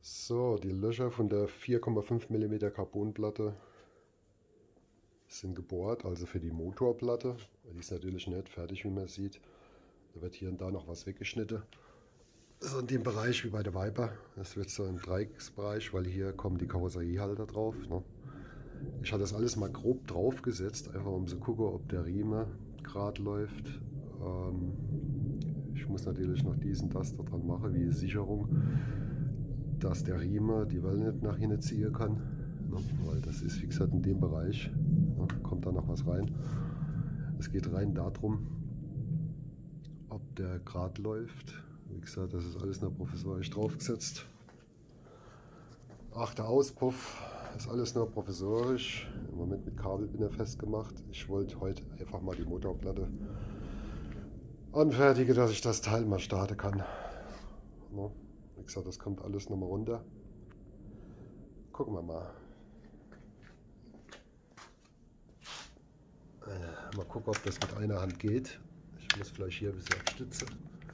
So, die Löcher von der 4,5 mm Carbonplatte sind gebohrt, also für die Motorplatte. Die ist natürlich nicht fertig, wie man sieht. Da wird hier und da noch was weggeschnitten. So in dem Bereich wie bei der Viper. Das wird so im Dreiecksbereich, weil hier kommen die Karosseriehalter drauf. Ne? Ich habe das alles mal grob draufgesetzt, einfach um zu gucken, ob der Riemen gerade läuft. Ich muss natürlich noch diesen das da dran machen, wie Sicherung, dass der Riemen die Welle nicht nach hinten ziehen kann. Ne? Weil das ist, wie gesagt, in dem Bereich. Ne? Kommt da noch was rein. Es geht rein darum, ob der gerade läuft. Wie gesagt, das ist alles noch professorisch draufgesetzt. Ach, der Auspuff ist alles nur professorisch. Im Moment mit Kabelbinder festgemacht. Ich wollte heute einfach mal die Motorplatte anfertigen, dass ich das Teil mal starten kann. No. Wie gesagt, das kommt alles nochmal runter. Gucken wir mal. Mal gucken, ob das mit einer Hand geht. Ich muss vielleicht hier ein bisschen abstützen.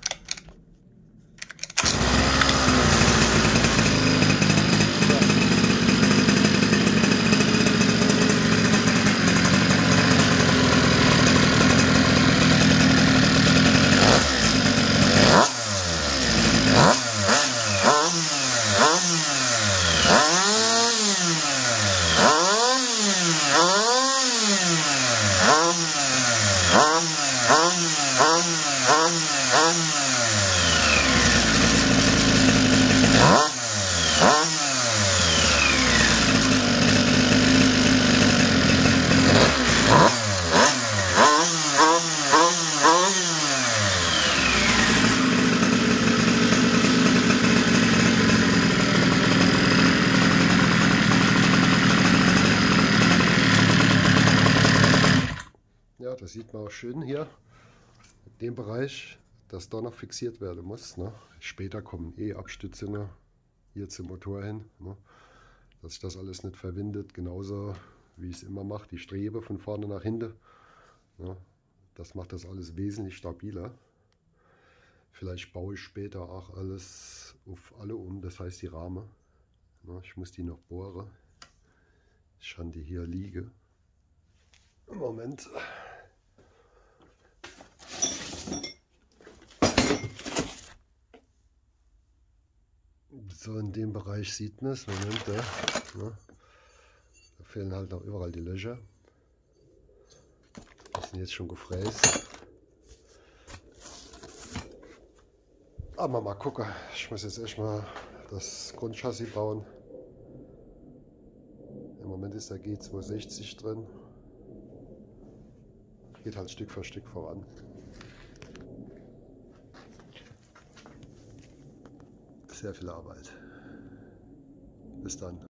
Ja, das sieht man auch schön hier in dem Bereich, dass da noch fixiert werden muss. Ne? Später kommen Abstütze ne? Hier zum Motor hin, ne? Dass sich das alles nicht verwindet. Genauso wie ich es immer mache, die Strebe von vorne nach hinten. Ne? Das macht das alles wesentlich stabiler. Vielleicht baue ich später auch alles auf alle um, das heißt die Rahmen. Ne? Ich muss die noch bohren. Ich kann die hier liegen. Im Moment. So in dem Bereich sieht man es. Moment, ne? Da fehlen halt noch überall die Löcher. Die sind jetzt schon gefräst. Aber mal gucken. Ich muss jetzt erstmal das Grundchassis bauen. Im Moment ist der G260 drin. Geht halt Stück für Stück voran. Sehr viel Arbeit. Bis dann.